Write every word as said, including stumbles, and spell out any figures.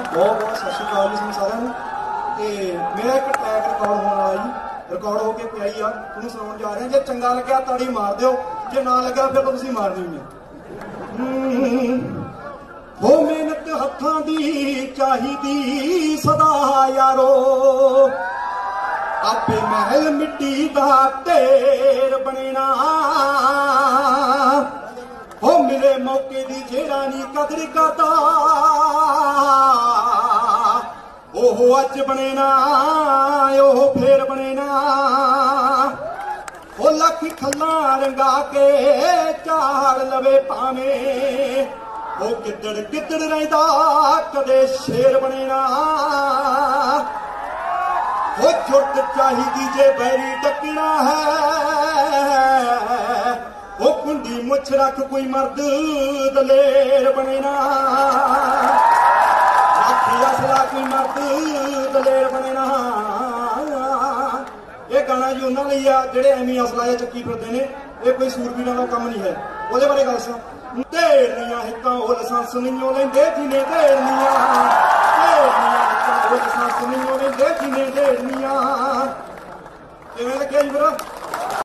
बहुत बहुत सत श्री अकाल जी तुम सारिਆਂ ਨੂੰ। ਤੇ मेरा एक टैग रिकॉर्ड होने वाला जी, रिकॉर्ड होके पिया ही आ, तुहानूं सुणाउण जा रहे हैं। जे चंगा लग्या ताड़ी मार दिओ, जे ना लग्या फिर तो तुसीं मारनी ही है। हो मेहनत हत्थां दी चाहीदी सदा यारो, आपे महल मिट्टी दा ढेर बनेना। हो मिले मौके दी जेड़ा नी कदर करदा, ओहो अज बने ना ओहो फेर बने ना। ओ लख खल्ला रंगा के झाड़ लवे भावे, ओ गिद्दड़ गिद्दड़ रहिंदा कदे शेर बने ना। ओ जुट चाहिदी जे बैरी टकना है, ओ कुंडी मुछ रख कोई मर्द दलेर बने ना। असला कोई मर्द दलेर बने ना। ये गाना जी उन्होंने लिया जेडे एवं असला चक्की फिरते हैं, ये कोई सूरबीरां का काम नहीं है। वो बारे गल सुन, ढेर हिक्कां ओ लाइसेंस नहीं लेंदे जिन्हें ढेर ढेर